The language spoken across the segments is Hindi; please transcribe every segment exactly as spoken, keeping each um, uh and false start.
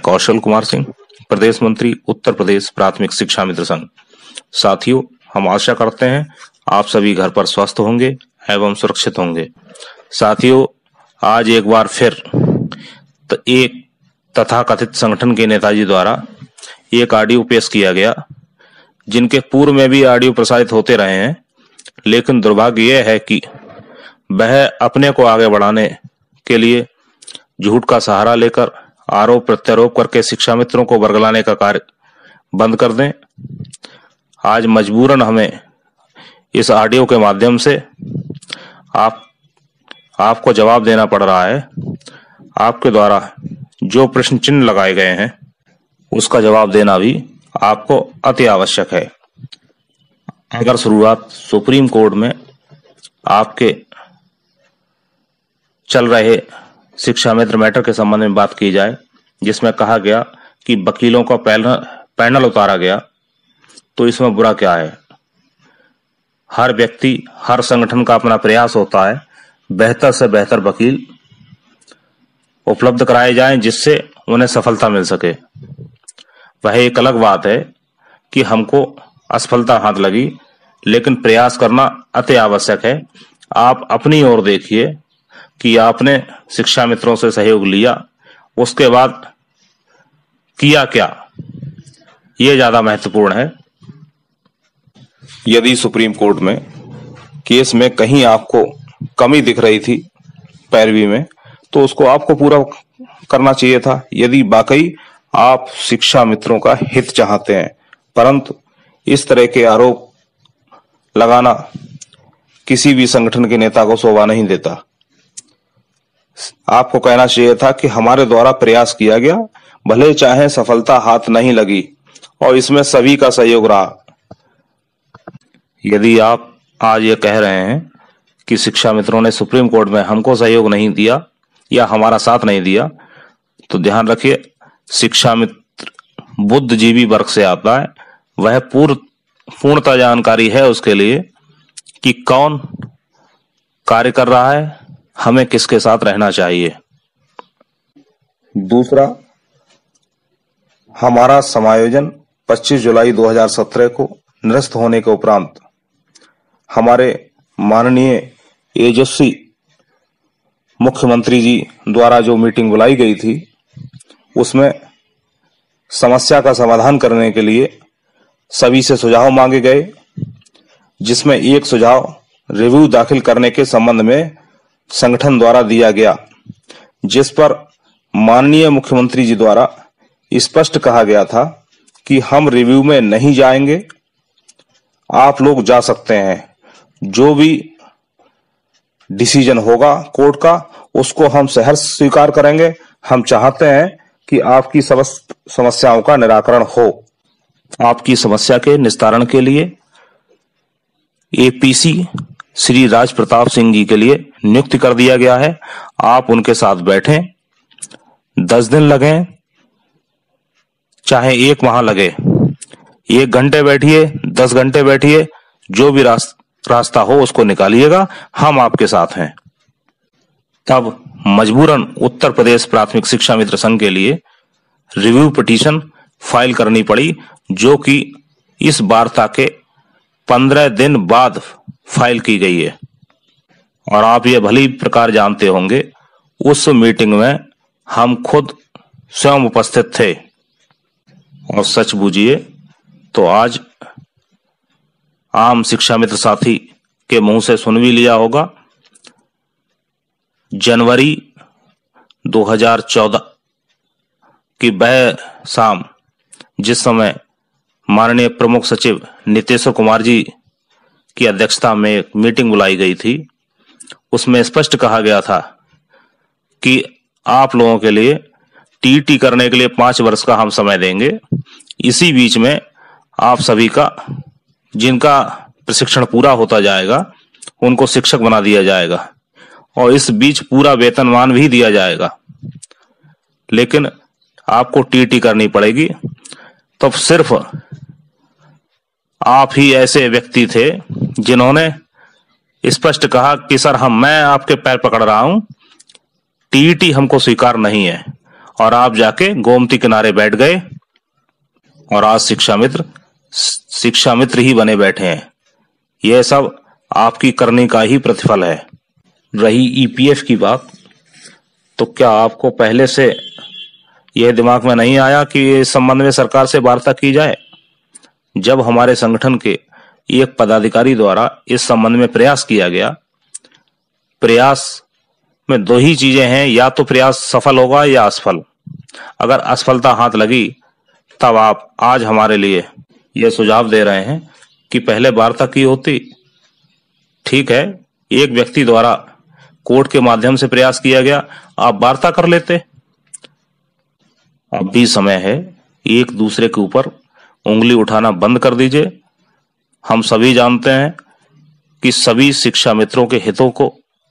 कौशल कुमार सिंह, प्रदेश मंत्री उत्तर प्रदेश प्राथमिक शिक्षा मित्र संघ। साथियों, हम आशा करते हैं आप सभी घर पर स्वस्थ होंगे एवं सुरक्षित होंगे। साथियों, आज एक बार फिर तो एक तथाकथित संगठन के नेताजी द्वारा एक ऑडियो पेश किया गया, जिनके पूर्व में भी ऑडियो प्रसारित होते रहे हैं, लेकिन दुर्भाग्य यह है कि वह अपने को आगे बढ़ाने के लिए झूठ का सहारा लेकर आरोप प्रत्यारोप करके शिक्षा मित्रों को बरगलाने का कार्य बंद कर दें। आज मजबूरन हमें इस ऑडियो के माध्यम से आप आपको जवाब देना पड़ रहा है। आपके द्वारा जो प्रश्न चिन्ह लगाए गए हैं उसका जवाब देना भी आपको अति आवश्यक है। अगर शुरुआत सुप्रीम कोर्ट में आपके चल रहे शिक्षा मित्र मैटर के संबंध में बात की जाए, जिसमें कहा गया कि वकीलों का पैनल पैनल उतारा गया, तो इसमें बुरा क्या है। हर व्यक्ति, हर संगठन का अपना प्रयास होता है बेहतर से बेहतर वकील उपलब्ध कराए जाएं, जिससे उन्हें सफलता मिल सके। वह एक अलग बात है कि हमको असफलता हाथ लगी, लेकिन प्रयास करना अति आवश्यक है। आप अपनी ओर देखिए कि आपने शिक्षा मित्रों से सहयोग लिया, उसके बाद किया क्या, ये ज्यादा महत्वपूर्ण है। यदि सुप्रीम कोर्ट में केस में कहीं आपको कमी दिख रही थी पैरवी में, तो उसको आपको पूरा करना चाहिए था, यदि वाकई आप शिक्षा मित्रों का हित चाहते हैं। परंतु इस तरह के आरोप लगाना किसी भी संगठन के नेता को शोभा नहीं देता। आपको कहना चाहिए था कि हमारे द्वारा प्रयास किया गया, भले चाहे सफलता हाथ नहीं लगी और इसमें सभी का सहयोग रहा। यदि आप आज ये कह रहे हैं कि शिक्षा मित्रों ने सुप्रीम कोर्ट में हमको सहयोग नहीं दिया या हमारा साथ नहीं दिया, तो ध्यान रखिए, शिक्षा मित्र बुद्धिजीवी वर्ग से आता है। वह पूर्ण पूर्णता जानकारी है उसके लिए कि कौन कार्य कर रहा है, हमें किसके साथ रहना चाहिए। दूसरा, हमारा समायोजन पच्चीस जुलाई दो हज़ार सत्रह को निरस्त होने के उपरांत हमारे माननीय तेजस्वी मुख्यमंत्री जी द्वारा जो मीटिंग बुलाई गई थी, उसमें समस्या का समाधान करने के लिए सभी से सुझाव मांगे गए, जिसमें एक सुझाव रिव्यू दाखिल करने के संबंध में संगठन द्वारा दिया गया, जिस पर माननीय मुख्यमंत्री जी द्वारा स्पष्ट कहा गया था कि हम रिव्यू में नहीं जाएंगे, आप लोग जा सकते हैं। जो भी डिसीजन होगा कोर्ट का, उसको हम सहर्ष स्वीकार करेंगे। हम चाहते हैं कि आपकी समस्त समस्याओं का निराकरण हो। आपकी समस्या के निस्तारण के लिए एपीसी श्री राज प्रताप सिंह जी के लिए नियुक्ति कर दिया गया है। आप उनके साथ बैठें, दस दिन लगे चाहे एक माह लगे, एक घंटे बैठिए, दस घंटे बैठिए, जो भी रास्ता रास्ता हो उसको निकालिएगा, हम आपके साथ हैं। तब मजबूरन उत्तर प्रदेश प्राथमिक शिक्षा मित्र संघ के लिए रिव्यू पिटीशन फाइल करनी पड़ी, जो कि इस वार्ता के पंद्रह दिन बाद फाइल की गई है। और आप ये भली प्रकार जानते होंगे, उस मीटिंग में हम खुद स्वयं उपस्थित थे। और सच बूझिए तो आज आम शिक्षा मित्र साथी के मुंह से सुन भी लिया होगा, जनवरी दो हज़ार चौदह की वह शाम, जिस समय माननीय प्रमुख सचिव नीतीश कुमार जी की अध्यक्षता में एक मीटिंग बुलाई गई थी, उसमें स्पष्ट कहा गया था कि आप लोगों के लिए टीटी करने के लिए पांच वर्ष का हम समय देंगे। इसी बीच में आप सभी का, जिनका प्रशिक्षण पूरा होता जाएगा, उनको शिक्षक बना दिया जाएगा और इस बीच पूरा वेतनमान भी दिया जाएगा। लेकिन आपको टीटी करनी पड़ेगी। तो सिर्फ आप ही ऐसे व्यक्ति थे जिन्होंने स्पष्ट कहा कि सर हम मैं आपके पैर पकड़ रहा हूं, टीईटी हमको स्वीकार नहीं है। और आप जाके गोमती किनारे बैठ गए और आज शिक्षा मित्र शिक्षा मित्र ही बने बैठे हैं। यह सब आपकी करने का ही प्रतिफल है। रही ईपीएफ की बात, तो क्या आपको पहले से यह दिमाग में नहीं आया कि इस संबंध में सरकार से वार्ता की जाए? जब हमारे संगठन के एक पदाधिकारी द्वारा इस संबंध में प्रयास किया गया, प्रयास में दो ही चीजें हैं, या तो प्रयास सफल होगा या असफल। अगर असफलता हाथ लगी तब आप आज हमारे लिए यह सुझाव दे रहे हैं कि पहले वार्ता की होती। ठीक है, एक व्यक्ति द्वारा कोर्ट के माध्यम से प्रयास किया गया, आप वार्ता कर लेते। अब भी समय है, एक दूसरे के ऊपर उंगली उठाना बंद कर दीजिए। हम सभी जानते हैं कि सभी शिक्षा मित्रों के हितों को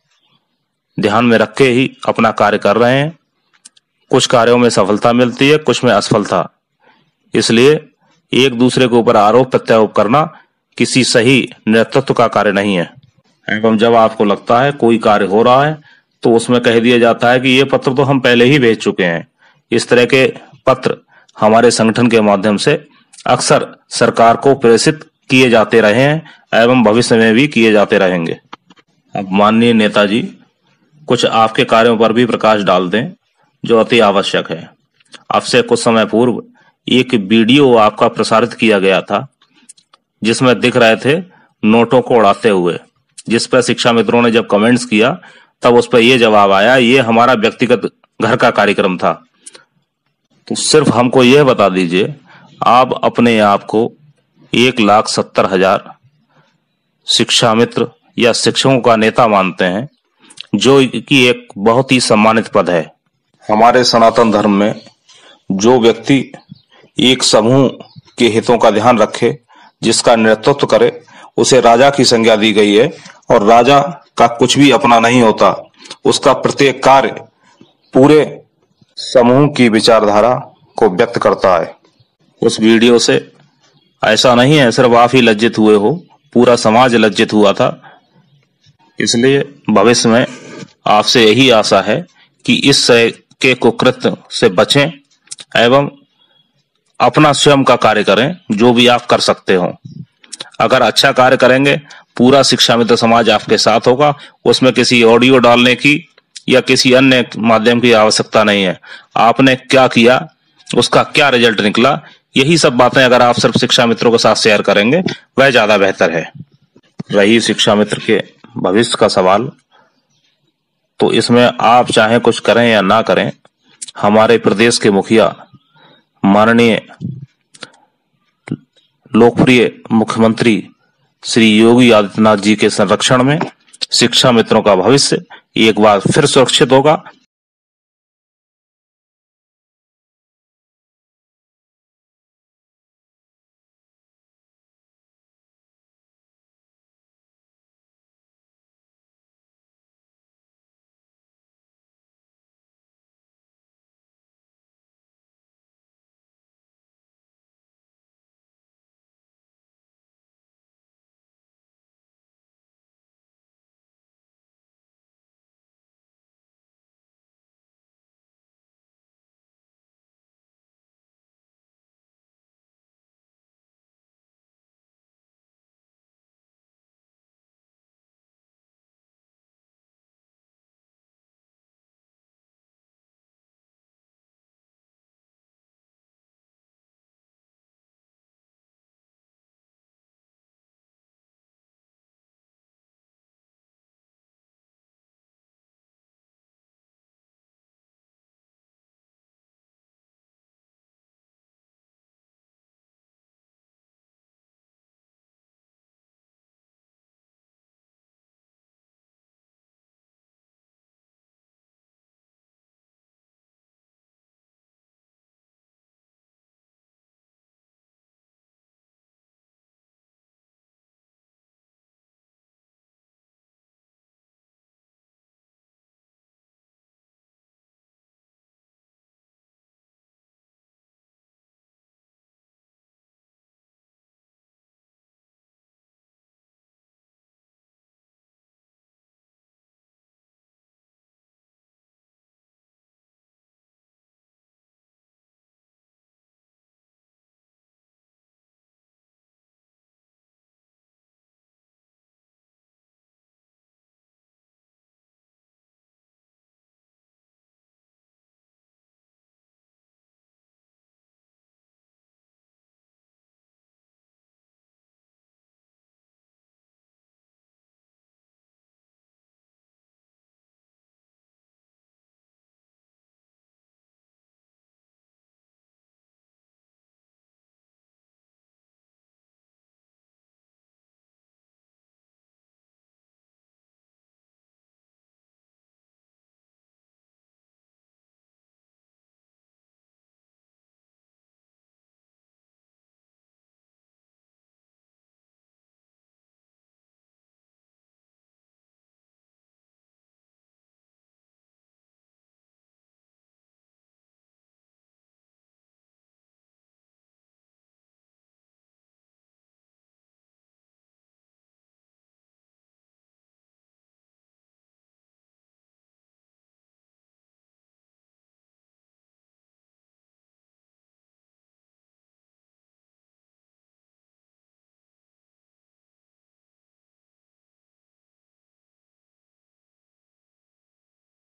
ध्यान में रख के ही अपना कार्य कर रहे हैं। कुछ कार्यों में सफलता मिलती है, कुछ में असफलता। इसलिए एक दूसरे के ऊपर आरोप प्रत्यारोप करना किसी सही नेतृत्व का कार्य नहीं है। एवं जब आपको लगता है कोई कार्य हो रहा है तो उसमें कह दिया जाता है कि ये पत्र तो हम पहले ही भेज चुके हैं। इस तरह के पत्र हमारे संगठन के माध्यम से अक्सर सरकार को प्रेषित किए जाते रहे हैं एवं भविष्य में भी किए जाते रहेंगे। अब माननीय नेताजी कुछ आपके कार्यों पर भी प्रकाश डाल दें जो अति आवश्यक है। अब से कुछ समय पूर्व एक वीडियो आपका प्रसारित किया गया था जिसमें दिख रहे थे नोटों को उड़ाते हुए, जिस पर शिक्षा मित्रों ने जब कमेंट्स किया तब उस पर यह जवाब आया ये हमारा व्यक्तिगत घर का कार्यक्रम था। तो सिर्फ हमको यह बता दीजिए, आप अपने आप को एक लाख सत्तर हजार शिक्षा मित्र या शिक्षकों का नेता मानते हैं, जो कि एक बहुत ही सम्मानित पद है। हमारे सनातन धर्म में जो व्यक्ति एक समूह के हितों का ध्यान रखे, जिसका नेतृत्व करे, उसे राजा की संज्ञा दी गई है और राजा का कुछ भी अपना नहीं होता। उसका प्रत्येक कार्य पूरे समूह की विचारधारा को व्यक्त करता है। उस वीडियो से ऐसा नहीं है सिर्फ आप ही लज्जित हुए हो, पूरा समाज लज्जित हुआ था। इसलिए भविष्य में आपसे यही आशा है कि इस के कुकृत्य से बचें एवं अपना स्वयं का कार्य करें, जो भी आप कर सकते हो। अगर अच्छा कार्य करेंगे, पूरा शिक्षा मित्र समाज आपके साथ होगा। उसमें किसी ऑडियो डालने की या किसी अन्य माध्यम की आवश्यकता नहीं है। आपने क्या किया, उसका क्या रिजल्ट निकला, यही सब बातें अगर आप सिर्फ शिक्षा मित्रों के साथ शेयर करेंगे वह ज्यादा बेहतर है। रही शिक्षा मित्र के भविष्य का सवाल, तो इसमें आप चाहे कुछ करें या ना करें, हमारे प्रदेश के मुखिया माननीय लोकप्रिय मुख्यमंत्री श्री योगी आदित्यनाथ जी के संरक्षण में शिक्षा मित्रों का भविष्य एक बार फिर सुरक्षित होगा।